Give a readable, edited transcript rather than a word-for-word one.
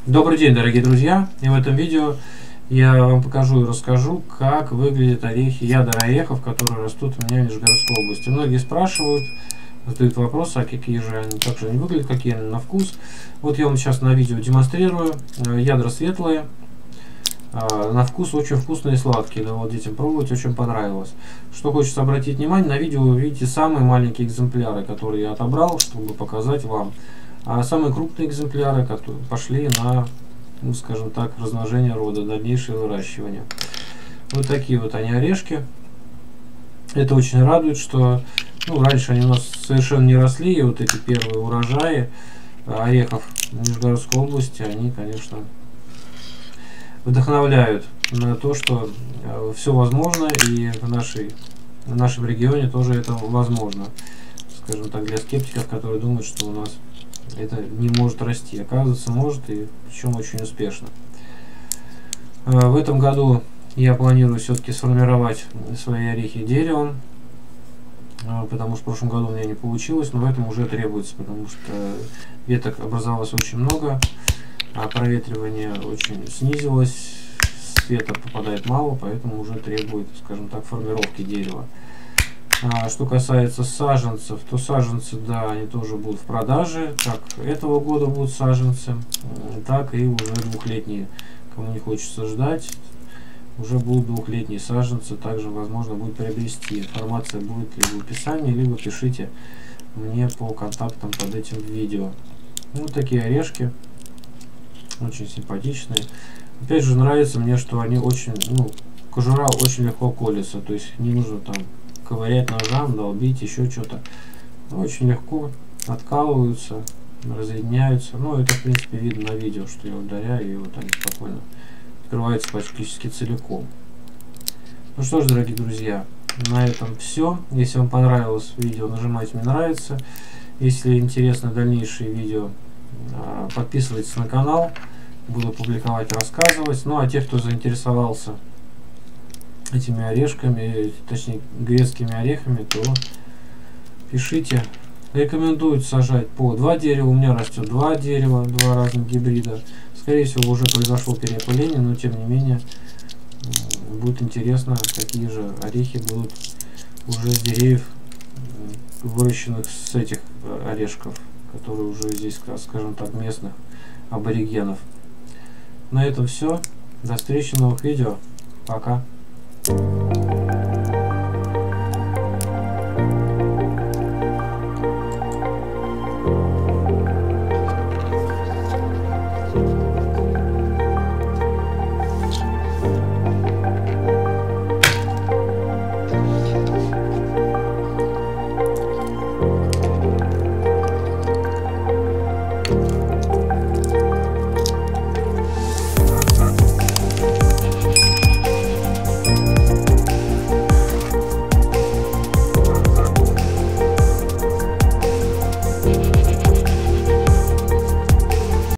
Добрый день, дорогие друзья! И в этом видео я вам покажу и расскажу, как выглядят орехи, ядра орехов, которые растут у меня в Нижегородской области. Многие спрашивают, задают вопросы, а какие же они, как же они выглядят, какие они на вкус. Вот я вам сейчас на видео демонстрирую. Ядра светлые, на вкус очень вкусные и сладкие. Давал детям пробовать, очень понравилось. Что хочется обратить внимание, на видео вы видите самые маленькие экземпляры, которые я отобрал, чтобы показать вам. А самые крупные экземпляры, которые пошли на, ну, скажем так, размножение рода, дальнейшее выращивание. Вот такие вот они орешки. Это очень радует, что раньше они у нас совершенно не росли, и вот эти первые урожаи орехов в Нижегородской области, они, конечно, вдохновляют на то, что все возможно, и в нашем регионе тоже это возможно. Скажем так, для скептиков, которые думают, что у нас это не может расти. Оказывается, может, и причем очень успешно. В этом году я планирую все-таки сформировать свои орехи деревом, потому что в прошлом году у меня не получилось, но в этом уже требуется, потому что веток образовалось очень много, а проветривание очень снизилось, света попадает мало, поэтому уже требует, скажем так, формировки дерева. Что касается саженцев, то саженцы, да, они тоже будут в продаже. Как этого года будут саженцы, так и уже двухлетние. Кому не хочется ждать, уже будут двухлетние саженцы. Также возможно будет приобрести. Информация будет либо в описании, либо пишите мне по контактам под этим видео. Вот такие орешки. Очень симпатичные. Опять же, нравится мне, что они очень, кожура очень легко колется. То есть не нужно там ковырять ножам, долбить, еще что-то. Очень легко откалываются, разъединяются. Это, в принципе, видно на видео, что я ударяю, и вот они спокойно открываются практически целиком. Ну что ж, дорогие друзья, на этом все. Если вам понравилось видео, нажимайте «Мне нравится». Если интересны дальнейшие видео, подписывайтесь на канал. Буду публиковать, рассказывать. Ну а тех, кто заинтересовался этими орешками, точнее грецкими орехами, то пишите. Рекомендуют сажать по 2 дерева. У меня растет 2 дерева, 2 разных гибрида. Скорее всего, уже произошло переопыление, но тем не менее будет интересно, какие же орехи будут уже с деревьев, выращенных с этих орешков, которые уже здесь, скажем так, местных аборигенов. На этом все. До встречи в новых видео. Пока.